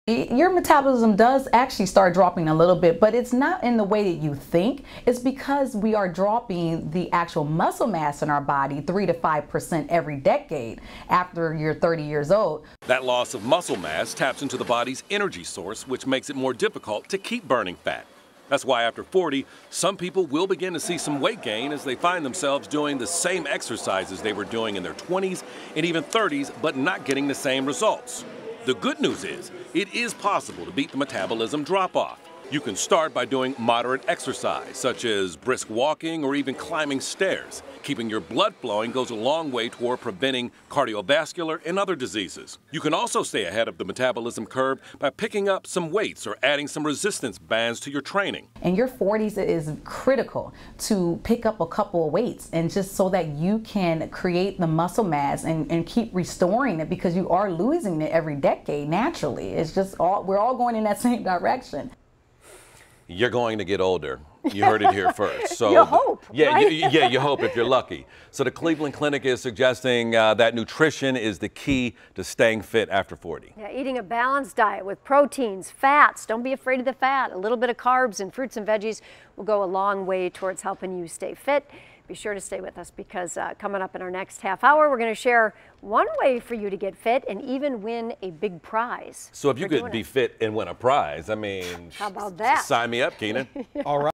Your metabolism does actually start dropping a little bit, but it's not in the way that you think. It's because we are dropping the actual muscle mass in our body 3 to 5% every decade after you're 30 years old. That loss of muscle mass taps into the body's energy source, which makes it more difficult to keep burning fat. That's why after 40, some people will begin to see some weight gain as they find themselves doing the same exercises they were doing in their 20s and even 30s, but not getting the same results. The good news is, it is possible to beat the metabolism drop-off. You can start by doing moderate exercise, such as brisk walking or even climbing stairs. Keeping your blood flowing goes a long way toward preventing cardiovascular and other diseases. You can also stay ahead of the metabolism curve by picking up some weights or adding some resistance bands to your training. In your 40s, it is critical to pick up a couple of weights, and just so that you can create the muscle mass and keep restoring it, because you are losing it every decade naturally. It's just we're all going in that same direction. You're going to get older. You heard it here first. So you hope, yeah, right? you hope if you're lucky. So the Cleveland Clinic is suggesting that nutrition is the key to staying fit after 40. Yeah, eating a balanced diet with proteins, fats. Don't be afraid of the fat. A little bit of carbs and fruits and veggies will go a long way towards helping you stay fit. Be sure to stay with us, because coming up in our next half hour, we're going to share one way for you to get fit and even win a big prize. So if you could be fit and win a prize, I mean, how about that? Sign me up, Keenan. All right.